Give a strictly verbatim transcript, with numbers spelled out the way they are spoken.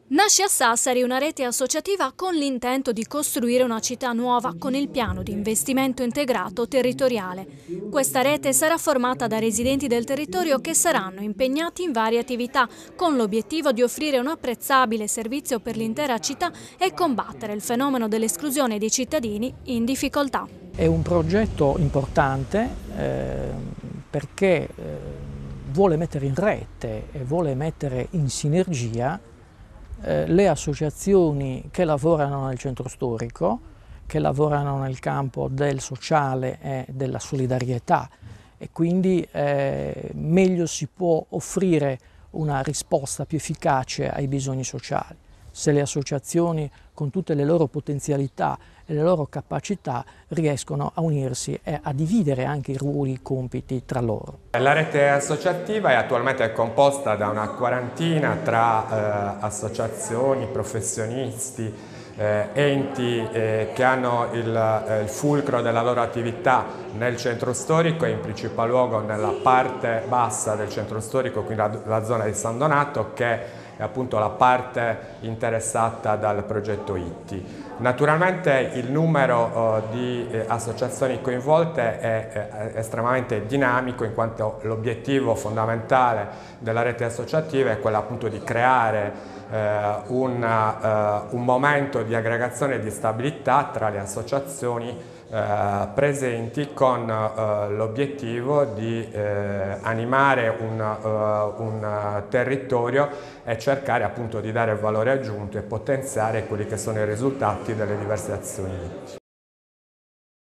Nasce a Sassari una rete associativa con l'intento di costruire una città nuova con il piano di investimento integrato territoriale. Questa rete sarà formata da residenti del territorio che saranno impegnati in varie attività con l'obiettivo di offrire un apprezzabile servizio per l'intera città e combattere il fenomeno dell'esclusione dei cittadini in difficoltà. È un progetto importante eh, perché eh, vuole mettere in rete e vuole mettere in sinergia Eh, le associazioni che lavorano nel centro storico, che lavorano nel campo del sociale e della solidarietà, e quindi eh, meglio si può offrire una risposta più efficace ai bisogni sociali se le associazioni con tutte le loro potenzialità e le loro capacità riescono a unirsi e a dividere anche i ruoli e i compiti tra loro. La rete associativa è attualmente composta da una quarantina tra eh, associazioni, professionisti, eh, enti eh, che hanno il, eh, il fulcro della loro attività nel centro storico e in principal luogo nella parte bassa del centro storico, quindi la, la zona di San Donato, che è appunto la parte interessata dal progetto I T T I. Naturalmente il numero uh, di eh, associazioni coinvolte è, è estremamente dinamico, in quanto l'obiettivo fondamentale della rete associativa è quello appunto di creare eh, una, uh, un momento di aggregazione e di stabilità tra le associazioni Eh, presenti con eh, l'obiettivo di eh, animare un, uh, un territorio e cercare appunto di dare valore aggiunto e potenziare quelli che sono i risultati delle diverse azioni.